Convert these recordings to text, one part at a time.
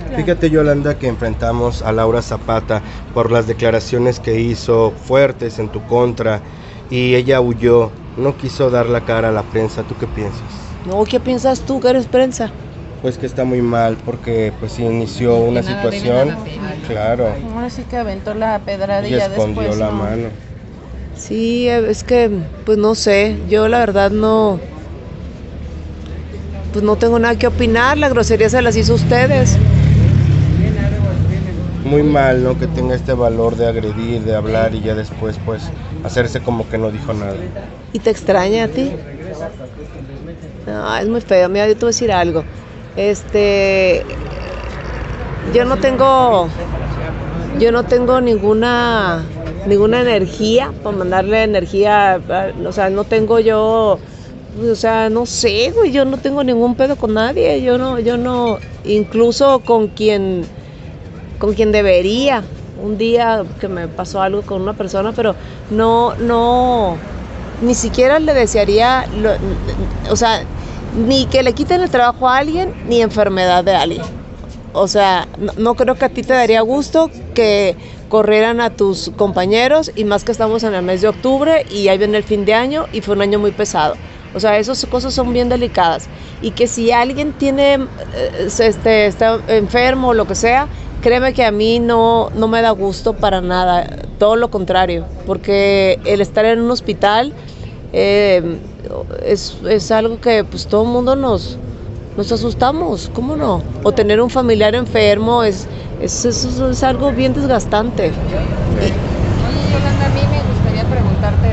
Fíjate, Yolanda, que enfrentamos a Laura Zapata por las declaraciones que hizo fuertes en tu contra y ella huyó, no quiso dar la cara a la prensa. ¿Tú qué piensas? No, ¿qué piensas tú que eres prensa? Pues que está muy mal porque pues inició una situación, claro, Ahora sí que aventó la pedrada y y ya escondió después la no. mano. Sí, es que, pues no sé, yo la verdad no, pues no tengo nada que opinar, la grosería se las hizo a ustedes. Muy mal, ¿no? Que tenga este valor de agredir, de hablar y ya después pues hacerse como que no dijo nada. ¿Y te extraña a ti? No, es muy feo, mira, yo te voy a decir algo. Yo no tengo ninguna energía para mandarle energía, o sea, no tengo yo, o sea, no sé, güey, yo no tengo ningún pedo con nadie, yo no, incluso con quien debería. Un día que me pasó algo con una persona, pero no, ni siquiera le desearía, o sea, ni que le quiten el trabajo a alguien, ni enfermedad de alguien. O sea, no creo que a ti te daría gusto que corrieran a tus compañeros, y más que estamos en el mes de octubre y ahí viene el fin de año y fue un año muy pesado. O sea, esas cosas son bien delicadas. Y que si alguien está enfermo o lo que sea, créeme que a mí no me da gusto para nada, todo lo contrario, porque el estar en un hospital es algo que pues todo el mundo nos asustamos, ¿cómo no? O tener un familiar enfermo es algo bien desgastante. Oye, Yolanda, a mí me gustaría preguntarte,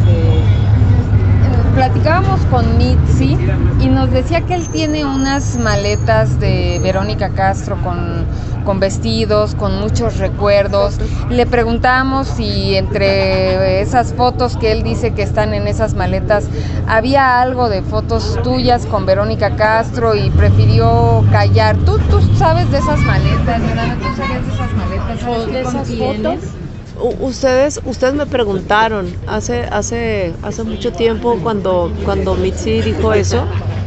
platicábamos con Mitzi y nos decía que él tiene unas maletas de Verónica Castro con vestidos, con muchos recuerdos. Le preguntamos si entre esas fotos que él dice que están en esas maletas había algo de fotos tuyas con Verónica Castro y prefirió callar. ¿Tú sabes de esas maletas, Yolanda? ¿Tú sabías de esas maletas? ¿O de esas fotos? Ustedes me preguntaron hace mucho tiempo cuando Mitzi dijo eso.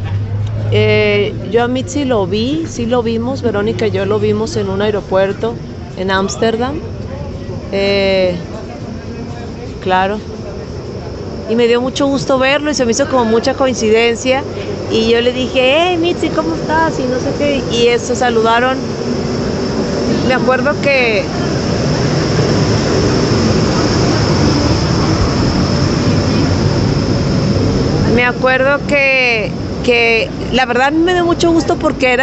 Yo a Mitzi sí lo vimos, Verónica y yo lo vimos en un aeropuerto en Ámsterdam. Claro. Y me dio mucho gusto verlo y se me hizo como mucha coincidencia. Y yo le dije, hey Mitzi, ¿cómo estás? Y no sé qué. Y se saludaron. Me acuerdo que la verdad me dio mucho gusto porque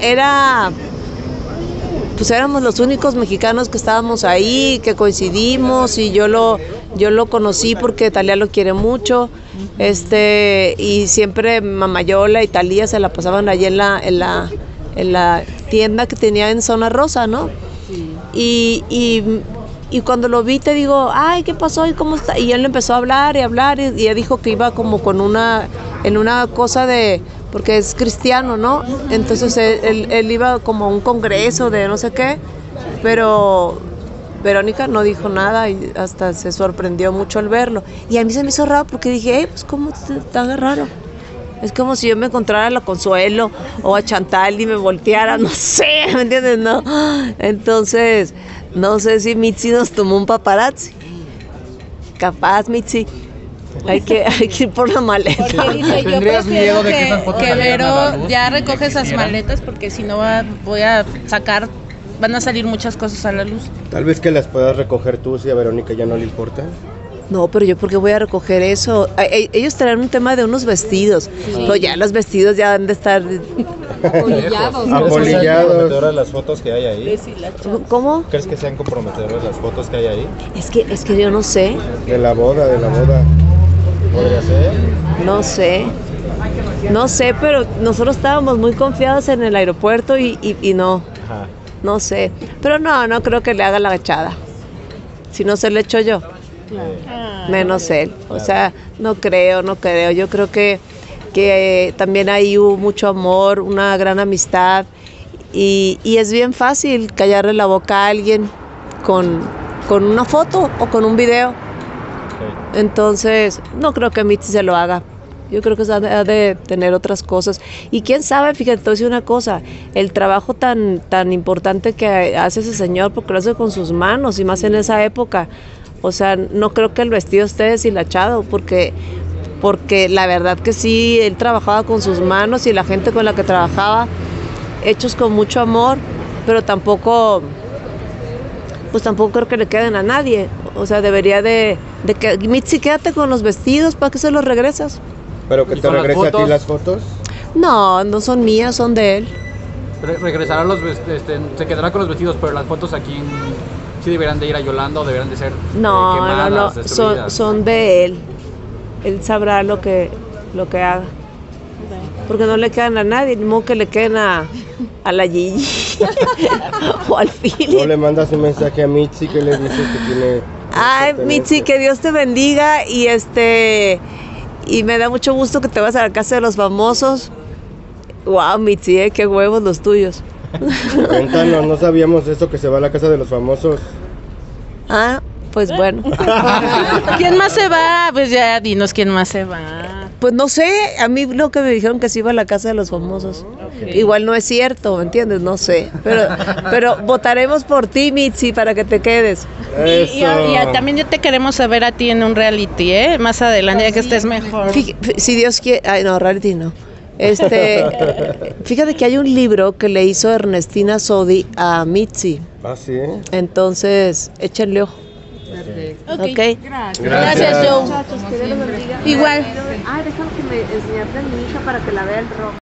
pues éramos los únicos mexicanos que estábamos ahí, que coincidimos, y yo lo conocí porque Thalía lo quiere mucho, y siempre Mamayola y Thalía se la pasaban allí en la tienda que tenía en Zona Rosa, ¿no? Y cuando lo vi te digo, ay, ¿qué pasó? ¿Y cómo está? Y él empezó a hablar y ella dijo que iba como en una cosa porque es cristiano, ¿no? Entonces él iba como a un congreso de no sé qué, pero Verónica no dijo nada y hasta se sorprendió mucho al verlo. Y a mí se me hizo raro porque dije, pues ¿cómo está raro? Es como si yo me encontrara a la Consuelo o a Chantal y me volteara, no sé, ¿me entiendes? No. Entonces, no sé si Mitzi nos tomó un paparazzi. Capaz, Mitzi. Hay que ir por la maleta. Porque dice, yo ¿Tendrías miedo de que esas fotos que salieran a la Vero luz? ya recoge esas ¿Quisieran? maletas, porque si no van a salir muchas cosas a la luz. Tal vez que las puedas recoger tú si a Verónica ya no le importa. No, pero yo, ¿por qué voy a recoger eso? Ellos traen un tema de unos vestidos. Pero ya los vestidos ya han de estar... Apolillados. Apolillados. las fotos que hay ahí? ¿Cómo? ¿Crees que sean comprometedoras las fotos que hay ahí? Es que yo no sé. De la boda. ¿Podría ser? No sé, pero nosotros estábamos muy confiados en el aeropuerto y no. Ajá. No sé. Pero no creo que le haga la agachada. Si no se le echo yo. Menos él. O sea, no creo. Yo creo que también ahí hubo mucho amor, una gran amistad, y es bien fácil callarle la boca a alguien con una foto o con un video. Okay. Entonces, no creo que Mitzi se lo haga. Yo creo que ha de tener otras cosas. Y quién sabe, fíjate, te voy a decir una cosa, el trabajo tan importante que hace ese señor, porque lo hace con sus manos, y más en esa época. O sea, no creo que el vestido esté deshilachado, porque la verdad que sí, él trabajaba con sus manos y la gente con la que trabajaba, hechos con mucho amor, pero tampoco creo que le queden a nadie. O sea, debería de que, Mitzi, quédate con los vestidos, ¿para qué se los regresas? ¿Pero que te regrese a ti las fotos? No, no son mías, son de él. Regresará se quedará con los vestidos, pero las fotos aquí sí deberán de ir a Yolanda o deberán de ser quemadas, destruidas. Son de él. Él sabrá lo que haga. Porque no le quedan a nadie, ni modo que le queden a la Gigi o al Philip. ¿No le mandas un mensaje a Mitzi que le dices que tiene... Ay, Mitzi, que Dios te bendiga y me da mucho gusto que te vas a la casa de los famosos. Wow, Mitzi, qué huevos los tuyos. Cuéntanos, no sabíamos eso, que se va a la casa de los famosos. Ah, pues bueno. ¿Quién más se va? Pues ya dinos quién más se va. Pues no sé, a mí lo que me dijeron que se iba a la casa de los famosos. Okay. Igual no es cierto, ¿me entiendes? No sé. Pero votaremos por ti, Mitzi, para que te quedes. Y también ya te queremos saber a ti en un reality, más adelante, ya que estés mejor. Si Dios quiere. Ay, no, reality no. Fíjate que hay un libro que le hizo Ernestina Sodi a Mitzi. ¿Ah, sí? Entonces, échenle ojo. Perfecto. Okay. Gracias, Joe. Muchachos, que Dios los bendiga. Igual. Ay, déjame que me enseñarte a mi hija para que la vea el rock.